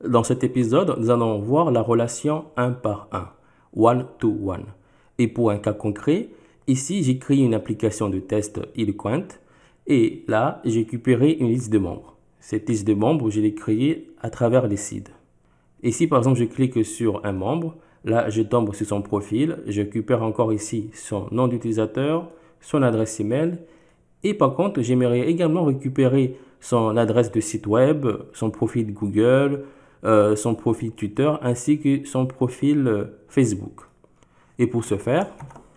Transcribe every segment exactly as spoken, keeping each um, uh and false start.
Dans cet épisode, nous allons voir la relation un par un, one to one. Et pour un cas concret, ici j'ai créé une application de test Eloquent et là j'ai récupéré une liste de membres. Cette liste de membres, je l'ai créée à travers les seeds. Ici par exemple, je clique sur un membre, là je tombe sur son profil, je récupère encore ici son nom d'utilisateur, son adresse email et par contre j'aimerais également récupérer son adresse de site web, son profil Google, euh, son profil Twitter ainsi que son profil euh, Facebook. Et pour ce faire,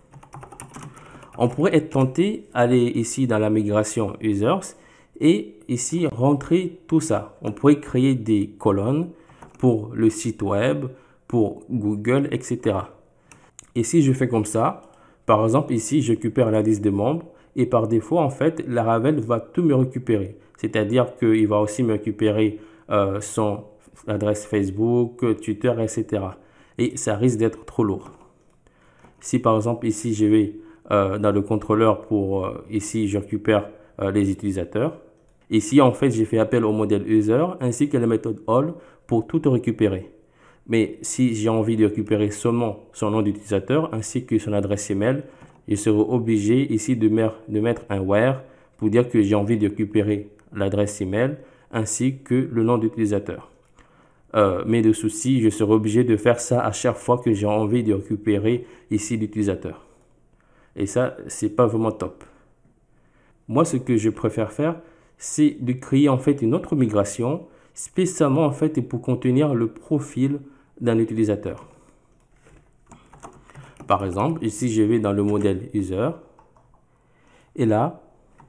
on pourrait être tenté d'aller ici dans la migration users et ici rentrer tout ça. On pourrait créer des colonnes pour le site web, pour Google, et cetera. Et si je fais comme ça, par exemple ici je récupère la liste de membres et par défaut en fait Laravel va tout me récupérer. C'est-à-dire qu'il va aussi me récupérer euh, son adresse Facebook, Twitter, et cetera. Et ça risque d'être trop lourd. Si par exemple ici je vais euh, dans le contrôleur pour euh, ici je récupère euh, les utilisateurs. Ici en fait j'ai fait appel au modèle user ainsi que la méthode all pour tout récupérer. Mais si j'ai envie de récupérer seulement son nom d'utilisateur ainsi que son adresse email, je serai obligé ici de, de mettre un where pour dire que j'ai envie de récupérer l'adresse email ainsi que le nom d'utilisateur. Euh, mais de souci, je serai obligé de faire ça à chaque fois que j'ai envie de récupérer ici l'utilisateur. Et ça, c'est pas vraiment top. Moi, ce que je préfère faire, c'est de créer en fait une autre migration spécialement en fait pour contenir le profil d'un utilisateur. Par exemple, ici, je vais dans le modèle user et là,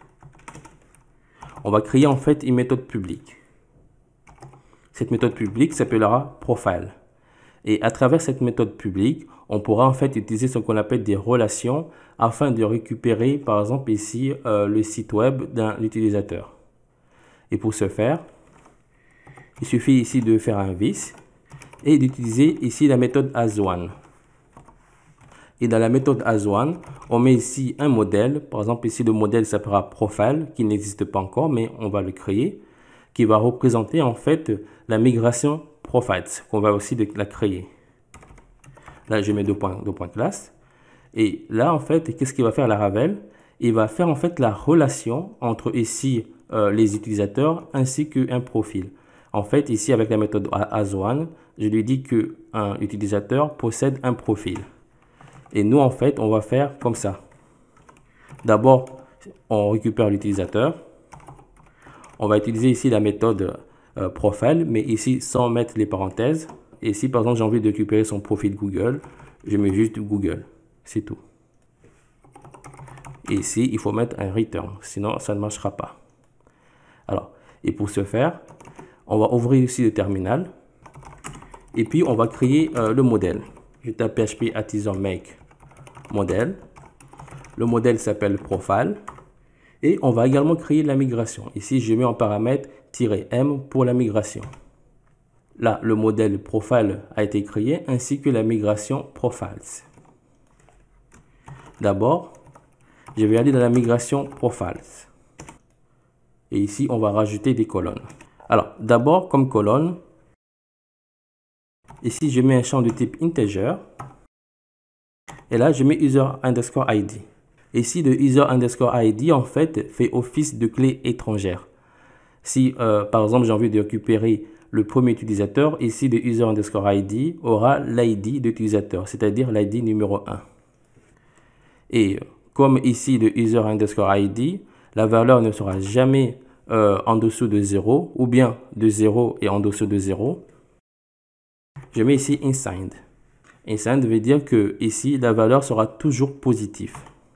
on va créer en fait une méthode publique. Cette méthode publique s'appellera profile. Et à travers cette méthode publique, on pourra en fait utiliser ce qu'on appelle des relations afin de récupérer par exemple ici euh, le site web d'un utilisateur. Et pour ce faire, il suffit ici de faire un vis et d'utiliser ici la méthode as one. Et dans la méthode as one, on met ici un modèle. Par exemple ici le modèle s'appellera profile qui n'existe pas encore mais on va le créer, qui va représenter en fait la migration profiles qu'on va aussi la créer. Là, je mets deux points, deux points classe. Et là, en fait, qu'est-ce qu'il va faire Laravel? Il va faire en fait la relation entre ici euh, les utilisateurs ainsi qu'un profil. En fait, ici, avec la méthode as one, je lui dis qu'un utilisateur possède un profil. Et nous, en fait, on va faire comme ça. D'abord, on récupère l'utilisateur. On va utiliser ici la méthode euh, profile, mais ici sans mettre les parenthèses. Et si par exemple j'ai envie de récupérer son profil Google, je mets juste Google. C'est tout. Et ici, il faut mettre un return, sinon ça ne marchera pas. Alors, et pour ce faire, on va ouvrir ici le terminal. Et puis, on va créer euh, le modèle. Je tape P H P artisan make modèle. Le modèle s'appelle profile. Et on va également créer la migration. Ici, je mets en paramètre -m pour la migration. Là, le modèle profile a été créé ainsi que la migration profiles. D'abord, je vais aller dans la migration profiles. Et ici, on va rajouter des colonnes. Alors, d'abord, comme colonne, ici, je mets un champ de type integer. Et là, je mets user underscore I D. Ici, le user underscore I D, en fait, fait office de clé étrangère. Si, euh, par exemple, j'ai envie de récupérer le premier utilisateur, ici, le user underscore I D aura l'I D d'utilisateur, c'est-à-dire l'I D numéro un. Et comme ici, le user underscore I D, la valeur ne sera jamais euh, en dessous de zéro, ou bien de zéro et en dessous de zéro. Je mets ici inside. Inside veut dire que ici, la valeur sera toujours positive.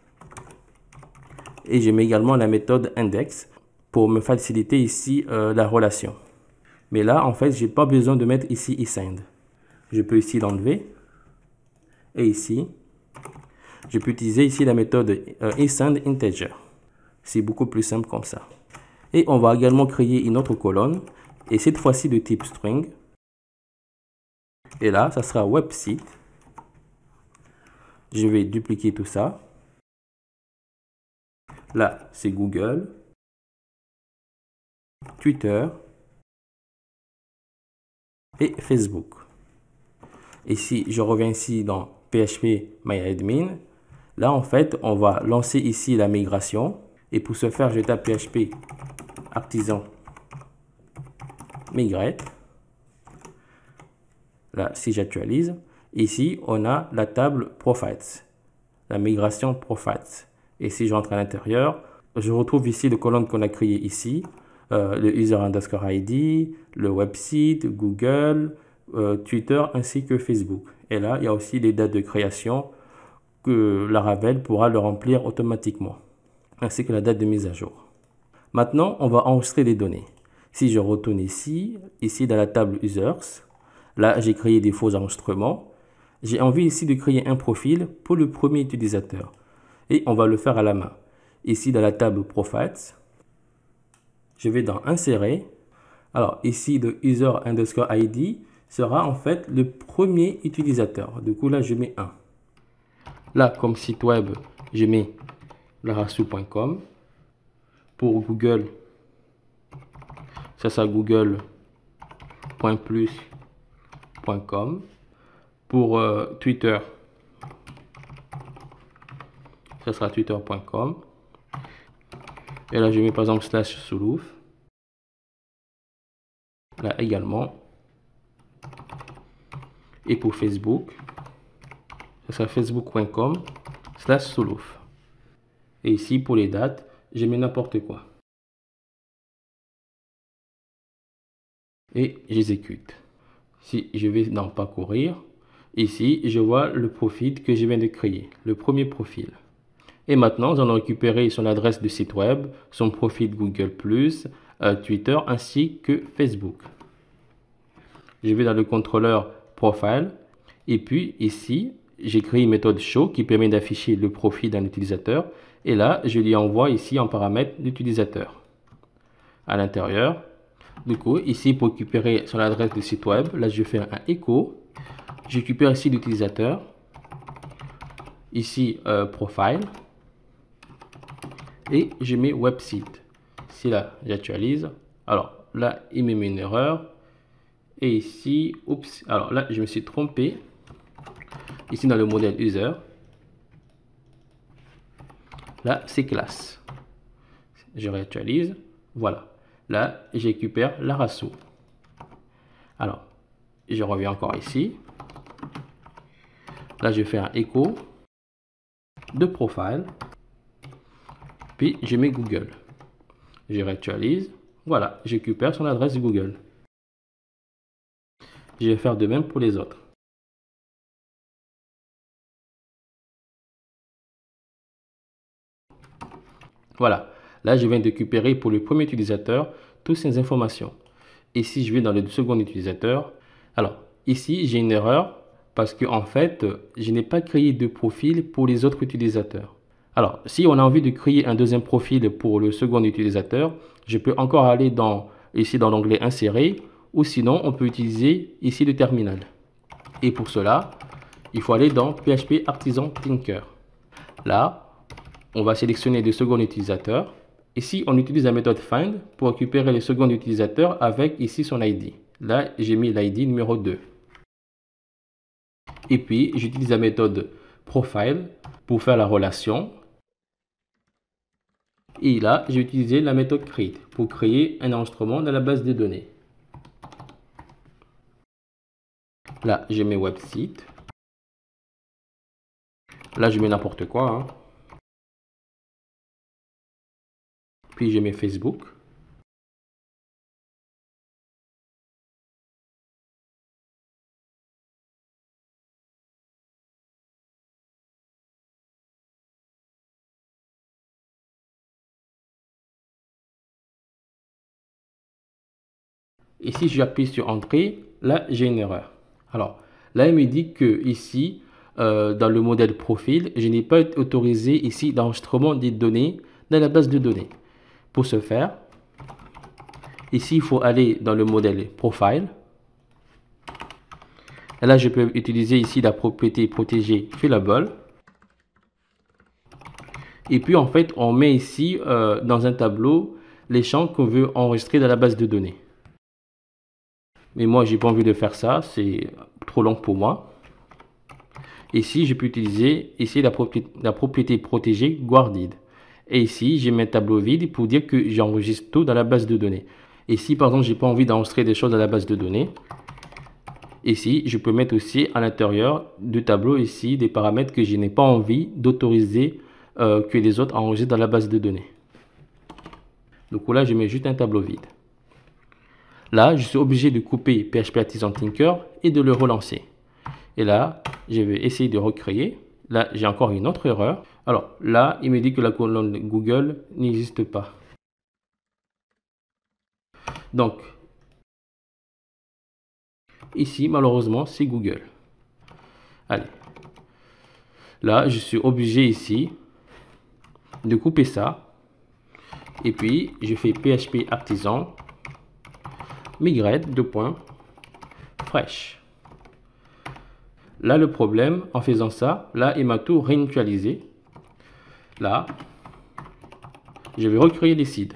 Et je mets également la méthode index pour me faciliter ici euh, la relation. Mais là, en fait, je n'ai pas besoin de mettre ici inside. Je peux ici l'enlever. Et ici, je peux utiliser ici la méthode euh, inside integer. C'est beaucoup plus simple comme ça. Et on va également créer une autre colonne. Et cette fois-ci de type string. Et là, ça sera website. Je vais dupliquer tout ça. Là, c'est Google, Twitter, et Facebook. Ici, je reviens ici dans P H P MyAdmin. Là, en fait, on va lancer ici la migration. Et pour ce faire, je tape P H P artisan migrate. Là, si j'actualise, ici, on a la table Profiles, la migration Profiles. Et si je rentre à l'intérieur, je retrouve ici le colonne qu'on a créé ici, euh, le user underscore I D, le website, Google, euh, Twitter ainsi que Facebook. Et là, il y a aussi les dates de création que Laravel pourra le remplir automatiquement, ainsi que la date de mise à jour. Maintenant, on va enregistrer les données. Si je retourne ici, ici dans la table Users, là, j'ai créé des faux enregistrements. J'ai envie ici de créer un profil pour le premier utilisateur. Et on va le faire à la main. Ici, dans la table Profiles, je vais dans Insérer. Alors, ici, le User underscore I D sera en fait le premier utilisateur. Du coup, là, je mets un. Là, comme site web, je mets larasu point com. Pour Google, ça sera google point plus point com. Pour euh, Twitter, ça sera twitter point com. Et là, je mets par exemple slash soulouf. Là également. Et pour Facebook, ça sera facebook point com slash soulouf. Et ici, pour les dates, je mets n'importe quoi. Et j'exécute. Si je vais dans parcourir, ici, je vois le profil que je viens de créer, le premier profil. Et maintenant, j'en ai récupéré son adresse de site web, son profil Google plus, euh, Twitter ainsi que Facebook. Je vais dans le contrôleur Profile et puis ici, j'ai créé une méthode show qui permet d'afficher le profil d'un utilisateur. Et là, je lui envoie ici en paramètre l'utilisateur. À l'intérieur, du coup, ici pour récupérer son adresse de site web, là je fais un écho. Je récupère ici l'utilisateur. Ici, euh, Profile. Et je mets website. Si là, j'actualise. Alors là, il me met une erreur. Et ici, oups, alors là, je me suis trompé. Ici, dans le modèle user. Là, c'est classe. Je réactualise. Voilà. Là, je récupère Larasu. Alors, je reviens encore ici. Là, je fais un écho de profile. Puis, je mets Google. Je réactualise. Voilà, je récupère son adresse Google. Je vais faire de même pour les autres. Voilà, là je viens de récupérer pour le premier utilisateur toutes ces informations. Et si je vais dans le second utilisateur, alors ici j'ai une erreur parce que en fait je n'ai pas créé de profil pour les autres utilisateurs. Alors si on a envie de créer un deuxième profil pour le second utilisateur, je peux encore aller dans ici dans l'onglet insérer ou sinon on peut utiliser ici le terminal. Et pour cela, il faut aller dans P H P Artisan Tinker. Là, on va sélectionner le second utilisateur. Ici, on utilise la méthode find pour récupérer le second utilisateur avec ici son I D. Là, j'ai mis l'I D numéro deux. Et puis, j'utilise la méthode profile pour faire la relation. Et là, j'ai utilisé la méthode create pour créer un enregistrement dans la base de données. Là, je mets website. Là, je mets n'importe quoi. Hein. Puis je mets Facebook. Et si j'appuie sur Entrée, là j'ai une erreur. Alors là, il me dit que ici, euh, dans le modèle profil, je n'ai pas autorisé ici l'enregistrement des données dans la base de données. Pour ce faire, ici il faut aller dans le modèle Profile. Et là, je peux utiliser ici la propriété protégée Fillable. Et puis en fait, on met ici euh, dans un tableau les champs qu'on veut enregistrer dans la base de données. Mais moi, j'ai pas envie de faire ça. C'est trop long pour moi. Ici, je peux utiliser ici la propriété, la propriété protégée guarded. Et ici, j'ai mes tableaux vides pour dire que j'enregistre tout dans la base de données. Ici, par exemple, j'ai pas envie d'enregistrer des choses dans la base de données. Ici, je peux mettre aussi à l'intérieur du tableau ici des paramètres que je n'ai pas envie d'autoriser euh, que les autres enregistrent dans la base de données. Donc là, je mets juste un tableau vide. Là, je suis obligé de couper P H P Artisan Tinker et de le relancer. Et là, je vais essayer de recréer. Là, j'ai encore une autre erreur. Alors là, il me dit que la colonne Google n'existe pas. Donc, ici, malheureusement, c'est Google. Allez. Là, je suis obligé ici de couper ça. Et puis, je fais P H P Artisan migrate deux points fresh. Là, le problème, en faisant ça, là, il m'a tout réinitialisé. Là, je vais recréer les seeds.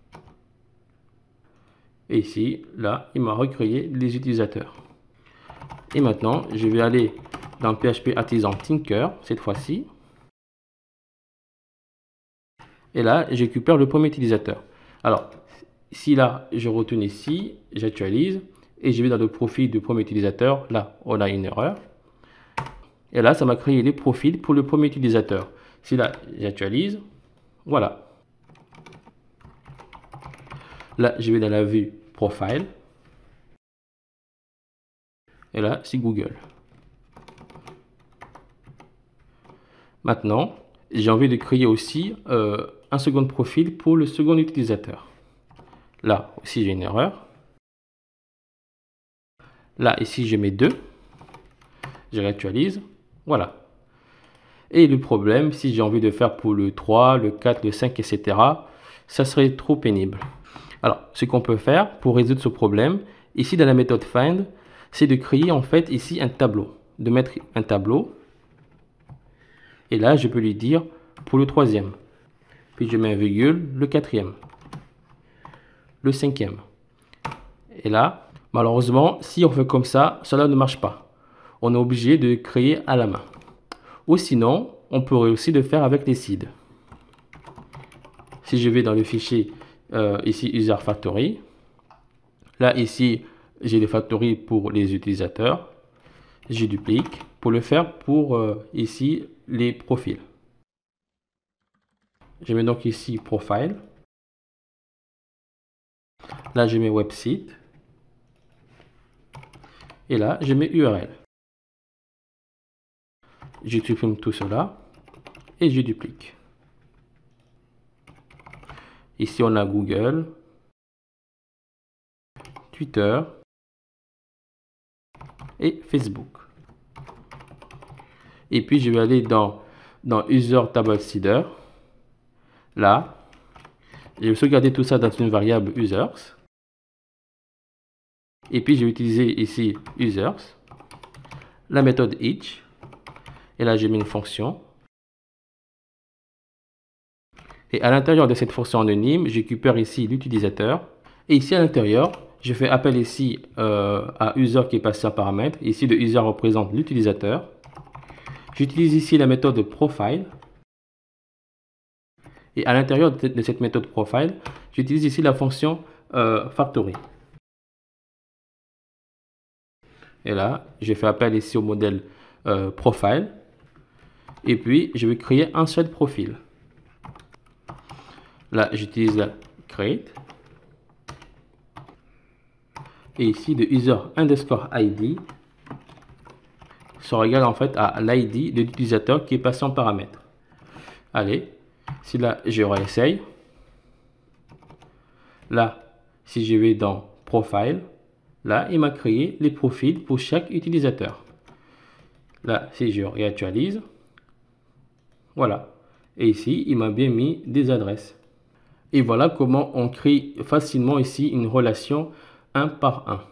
Et ici, là, il m'a recréé les utilisateurs. Et maintenant, je vais aller dans P H P Artisan Tinker, cette fois-ci. Et là, je récupère le premier utilisateur. Alors, si là, je retourne ici, j'actualise, et je vais dans le profil du premier utilisateur. Là, on a une erreur. Et là, ça m'a créé les profils pour le premier utilisateur. Si là, j'actualise, voilà. Là, je vais dans la vue Profile. Et là, c'est Google. Maintenant, j'ai envie de créer aussi euh, un second profil pour le second utilisateur. Là aussi, j'ai une erreur. Là, ici, je mets deux. Je réactualise. Voilà. Et le problème, si j'ai envie de faire pour le trois, le quatre, le cinq, et cetera, ça serait trop pénible. Alors, ce qu'on peut faire pour résoudre ce problème, ici dans la méthode find, c'est de créer en fait ici un tableau. De mettre un tableau. Et là, je peux lui dire pour le troisième. Puis je mets un virgule, le quatrième. Le cinquième. Et là, malheureusement, si on fait comme ça, cela ne marche pas. On est obligé de créer à la main. Ou sinon, on pourrait aussi le faire avec les seeds. Si je vais dans le fichier euh, ici user factory, là ici j'ai les factories pour les utilisateurs, je duplique pour le faire pour euh, ici les profils. Je mets donc ici profile. Là je mets website. Et là je mets U R L. Je supprime tout cela et je duplique. Ici on a Google, Twitter et Facebook. Et puis je vais aller dans, dans User Table Seeder. Là, je vais sauvegarder tout ça dans une variable Users. Et puis je vais utiliser ici Users, la méthode each. Et là, j'ai mis une fonction. Et à l'intérieur de cette fonction anonyme, je récupère ici l'utilisateur. Et ici à l'intérieur, je fais appel ici euh, à user qui est passé en paramètre. Ici, le user représente l'utilisateur. J'utilise ici la méthode profile. Et à l'intérieur de cette méthode profile, j'utilise ici la fonction euh, factory. Et là, je fais appel ici au modèle euh, profile. Et puis, je vais créer un seul profil. Là, j'utilise la create. Et ici, de user underscore I D sera égal en fait à l'I D de l'utilisateur qui est passé en paramètre. Allez, si là, je réessaye. Là, si je vais dans profile, là, il m'a créé les profils pour chaque utilisateur. Là, si je réactualise, voilà. Et ici, il m'a bien mis des adresses. Et voilà comment on crée facilement ici une relation un par un.